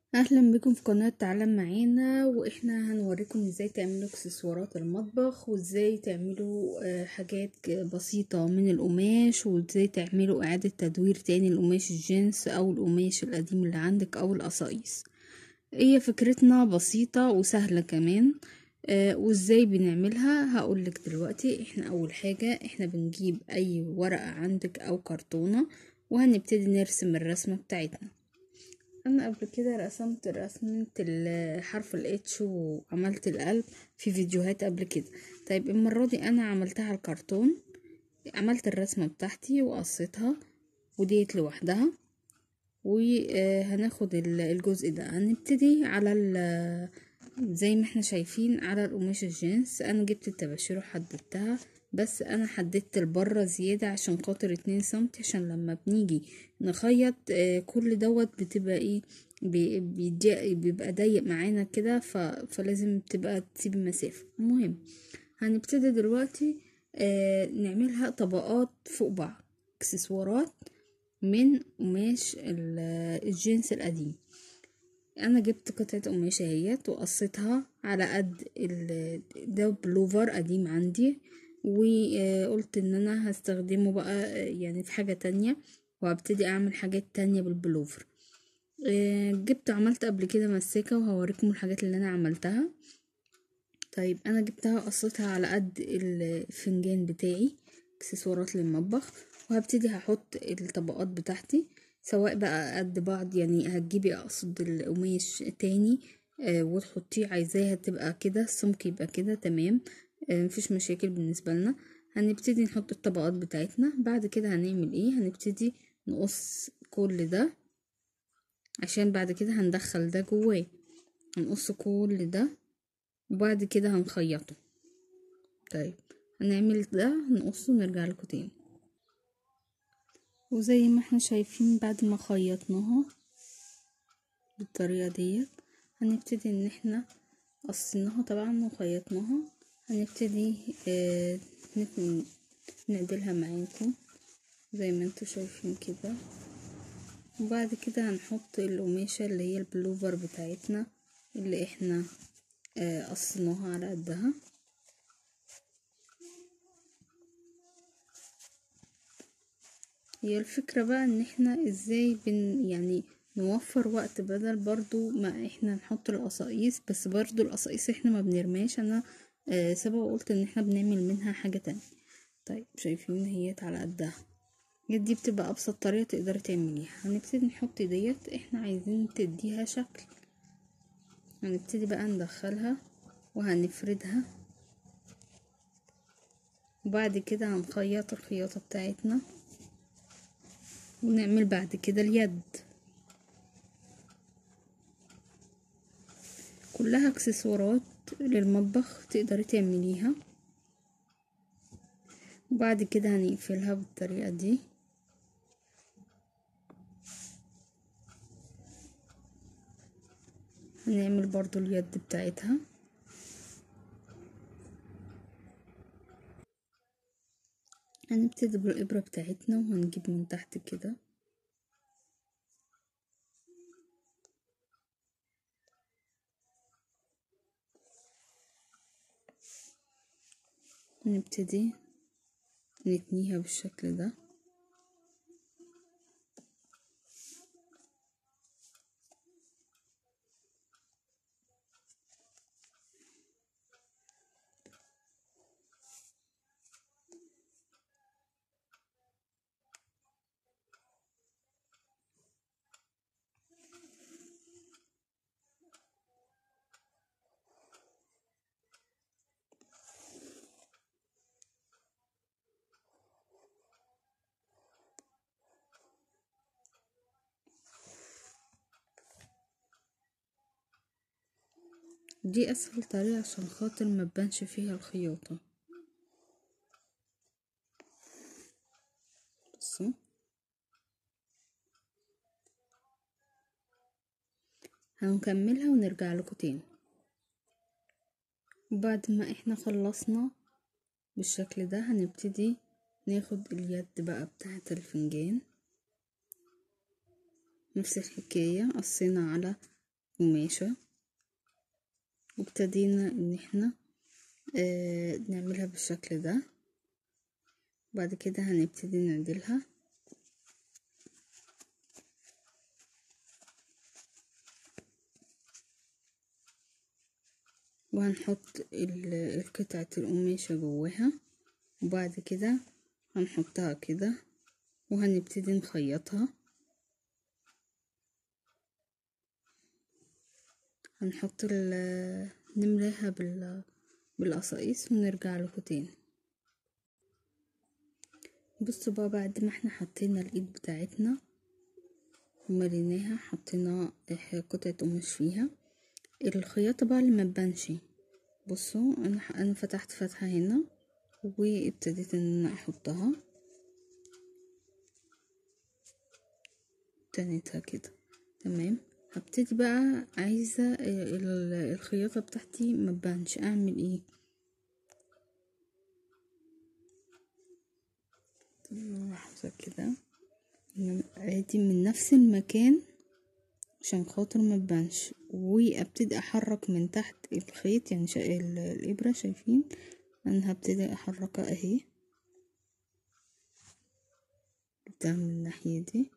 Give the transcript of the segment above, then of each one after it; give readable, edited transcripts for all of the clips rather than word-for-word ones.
اهلا بكم في قناة تعلم معانا، واحنا هنوريكم ازاي تعملوا اكسسوارات المطبخ، وازاي تعملوا حاجات بسيطة من القماش، وازاي تعملوا اعادة تدوير تاني لقماش الجينز او القماش القديم اللي عندك او القصايص. هي فكرتنا بسيطة وسهلة كمان. وازاي بنعملها هقولك دلوقتي. احنا اول حاجة احنا بنجيب اي ورقة عندك او كرتونة، وهنبتدي نرسم الرسمة بتاعتنا. انا قبل كده رسمت رسمة حرف الاتش وعملت القلب في فيديوهات قبل كده. طيب المرة دي انا عملتها على الكرتون، عملت الرسمة بتاعتي وقصيتها وديت لوحدها. وهناخد الجزء ده، هنبتدي على زي ما احنا شايفين على القماش الجينز. انا جبت الطباشير وحددتها، بس انا حددت البرة زيادة عشان خاطر 2 سنتي، عشان لما بنيجي نخيط كل دوت بتبقى ايه، بيبقى ضيق معانا كده، فلازم تبقى تسيب مسافة. المهم هنبتدي دلوقتي نعملها طبقات فوق بعض، اكسسوارات من قماش الجينز القديم. انا جبت قطعة قماشة اهيت وقصيتها على قد ده بلوفر قديم عندي، وقلت ان انا هستخدمه بقى يعني في حاجة تانية، وهبتدي اعمل حاجات تانية بالبلوفر. جبت عملت قبل كده مسكة، وهوريكم الحاجات اللي انا عملتها. طيب انا جبتها قصيتها على قد الفنجان بتاعي، اكسسوارات للمطبخ. وهبتدي هحط الطبقات بتاعتي سواء بقى قد بعض، يعني هتجيبي اقصد القماش تاني وتحطيه، عايزاها تبقى كده السمك يبقى كده تمام. مفيش مشاكل بالنسبة لنا. هنبتدي نحط الطبقات بتاعتنا. بعد كده هنعمل ايه؟ هنبتدي نقص كل ده عشان بعد كده هندخل ده جواه. هنقص كل ده وبعد كده هنخيطه. طيب هنعمل ده، هنقصه ونرجع لكم تاني. وزي ما احنا شايفين بعد ما خيطناها بالطريقة ديت، هنبتدي ان احنا قصيناها طبعا وخيطناها. هنبتدي نقبلها معاكم زي ما انتوا شايفين كده. وبعد كده هنحط القماشة اللي هي البلوفر بتاعتنا اللي احنا قصيناها على قدها. هي الفكرة بقى ان احنا ازاي يعني نوفر وقت، بدل برضو ما احنا نحط القصاقيس، بس برضو القصاقيس احنا ما بنرماش. انا سبق وقلت ان احنا بنعمل منها حاجة تانية. طيب شايفين هيت على قدها دي بتبقى ابسط طريقة تقدري تعمليها. هنبتدي نحط ديت، احنا عايزين تديها شكل. هنبتدي بقى ندخلها وهنفردها، وبعد كده هنخيط الخياطة بتاعتنا، ونعمل بعد كده اليد. كلها اكسسوارات للمطبخ تقدري تعمليها. وبعد كده هنقفلها بالطريقة دي. هنعمل برضو اليد بتاعتها. هنبتدي بالإبرة بتاعتنا وهنجيب من تحت كده، ونبتدي نتنيها بالشكل ده. دي اسهل طريقة عشان خاطر ما تبانش فيها الخياطة. بصوا هنكملها ونرجع لكم تاني. وبعد ما احنا خلصنا بالشكل ده، هنبتدي ناخد اليد بقى بتاعة الفنجان. نفس الحكاية، قصينا على قماشة، وابتدينا ان احنا نعملها بالشكل ده. بعد كده هنبتدي نعدلها، وهنحط القطعة القماشة جواها، وبعد كده هنحطها كده وهنبتدي نخيطها. هنحط نملاها بالقصاقيس ونرجع لكم تاني. بصوا بقى، بعد ما احنا حطينا الايد بتاعتنا ومليناها، حطينا قطعة قماش فيها، الخياطة بقى اللي متبانش. بصوا انا فتحت فتحة هنا وابتديت ان انا احطها، تنيتها كده تمام. هبتدي بقى عايزة الخياطة بتاعتي متبانش، اعمل ايه؟ لحظة كده، عادي من نفس المكان عشان خاطر متبانش، وابتدي احرك من تحت الخيط، يعني الابرة شايفين انا هبتدي احركها اهي، ده من الناحية دي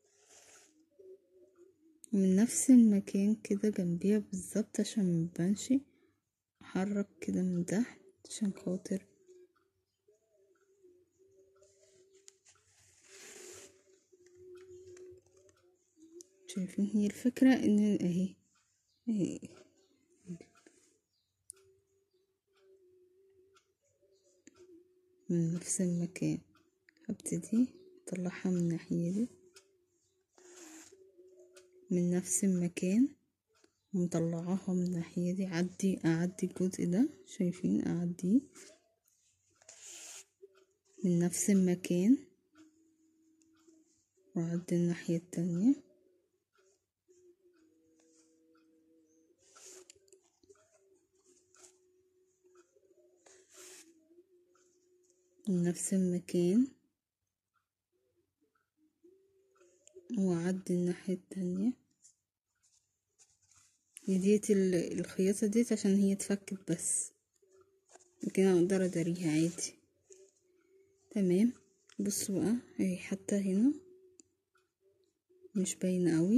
من نفس المكان كده جنبيها بالظبط عشان متبانش. احرك كده من تحت عشان خاطر شايفين. هي الفكرة ان اهي من نفس المكان هبتدي اطلعها من الناحية دي من نفس المكان ومطلعاها من الناحية دي. اعدي الجزء ده، شايفين؟ اعديه من نفس المكان واعدي الناحية التانية من نفس المكان واعدي الناحية التانية. ديت الخياطة ديت عشان هي اتفكت بس، لكن انا اقدر اداريها عادي تمام. بصوا بقى اهي حتى هنا مش باينة قوي.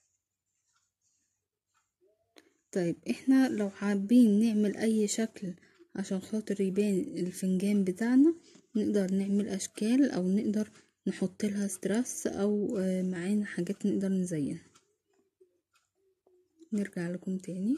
طيب احنا لو حابين نعمل اي شكل عشان خاطر يبان الفنجان بتاعنا، نقدر نعمل اشكال او نقدر نحط لها ستراس او معانا حاجات نقدر نزينها. نرجع لكم تاني.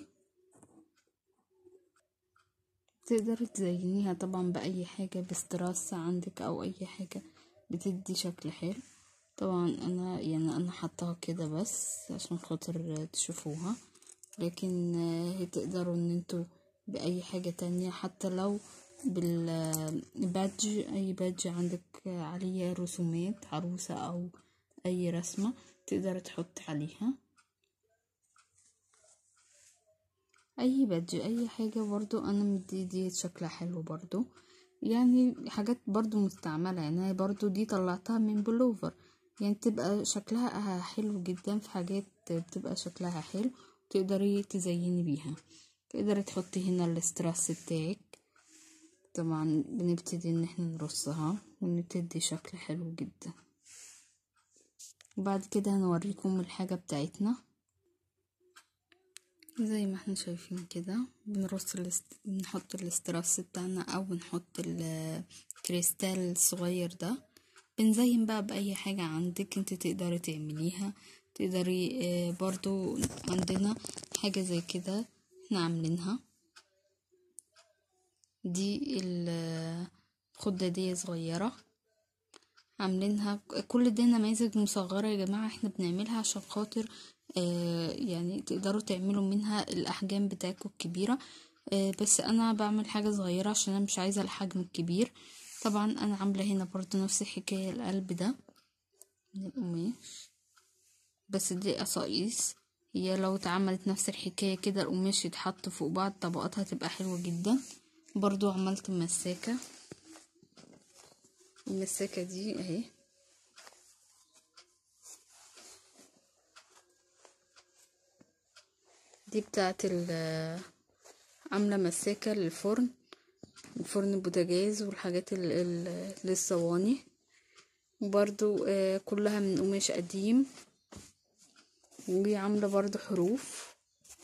تقدر تزينيها طبعا باي حاجة، بستراس عندك او اي حاجة بتدي شكل حلو. طبعا انا حطاها كده بس عشان خاطر تشوفوها، لكن تقدروا ان انتوا باي حاجة تانية، حتى لو بالبادج، اي بادج عندك عليه رسومات عروسة او اي رسمة تقدر تحط عليها اي بادج اي حاجة. برضو انا دي شكلها حلو برضو، يعني حاجات برضو مستعملة. يعني هي برضو دي طلعتها من بلوفر، يعني تبقى شكلها حلو جدا. في حاجات بتبقى شكلها حلو تقدري تزيني بيها. تقدري تحطي هنا الاستراس بتاعك. طبعا بنبتدي ان احنا نرصها ونبتدي شكل حلو جدا. وبعد كده هنوريكم الحاجة بتاعتنا زي ما احنا شايفين كده. بنرص بنحط الاستراس بتاعنا او بنحط الكريستال الصغير ده. بنزين بقى باي حاجة عندك انت تقدري تعمليها. تقدري برضو عندنا حاجة زي كده احنا عاملينها، دي الخدة دي صغيرة عاملينها. كل دي نماذج مصغرة يا جماعة، احنا بنعملها عشان خاطر يعني تقدروا تعملوا منها الاحجام بتاعتكم الكبيرة. بس انا بعمل حاجة صغيرة عشان انا مش عايزة الحجم الكبير. طبعا انا عاملة هنا برضو نفس الحكاية، القلب ده من القماش، بس دي قصاقيس. هي لو اتعملت نفس الحكاية كده، القماش يتحط فوق بعض طبقاتها تبقى حلوة جدا. برضو عملت مساكة، المساكة دي اهي دي بتاعت عاملة مساكة للفرن، الفرن البوتاجاز والحاجات للصواني. برضو كلها من قماش قديم، وعاملة برضو حروف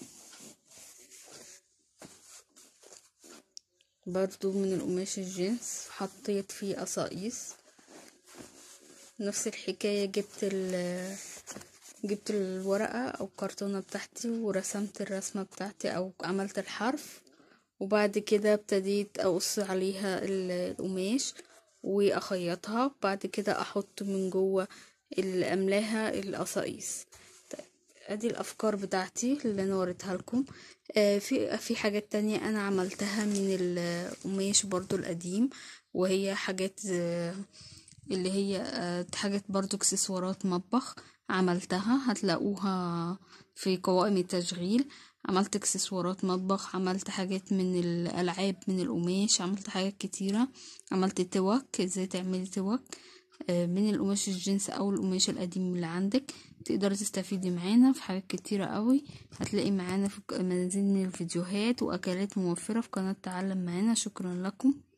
برضو من القماش الجينز، حطيت فيه قصاقيس. نفس الحكاية، جبت الورقة او الكرتونة بتاعتي ورسمت الرسمة بتاعتي او عملت الحرف، وبعد كده ابتديت اقص عليها القماش واخيطها، بعد كده احط من جوه اللي املاها القصاقيس. طيب ادي الافكار بتاعتي اللي انا وريتها لكم. في حاجات تانية انا عملتها من القماش برضو القديم، وهي حاجات اللي هي حاجات برضو اكسسوارات مطبخ عملتها، هتلاقوها في قوائم التشغيل. عملت اكسسوارات مطبخ، عملت حاجات من الالعاب من القماش، عملت حاجات كتيرة. عملت توك، ازاي تعملي توك من القماش الجنس او القماش القديم اللي عندك. تقدري تستفيدي معانا في حاجات كتيرة قوي. هتلاقي معانا في مزيد من الفيديوهات واكلات موفرة في قناة تعلم معانا. شكرا لكم.